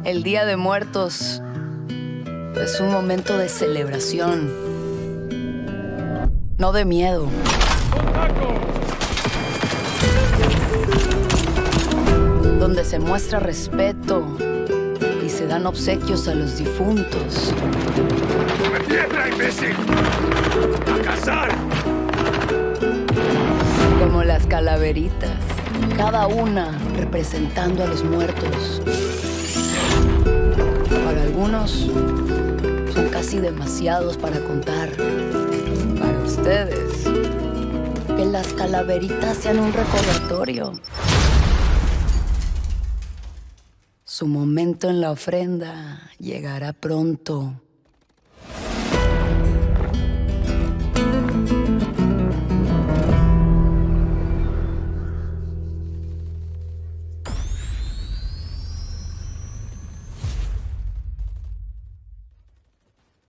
El Día de Muertos es un momento de celebración, no de miedo. Donde se muestra respeto y se dan obsequios a los difuntos. ¡Me tierra, imbécil! ¡A cazar! Como las calaveritas, cada una representando a los muertos. Para algunos son casi demasiados para contar. Para ustedes, que las calaveritas sean un recordatorio. Su momento en la ofrenda llegará pronto.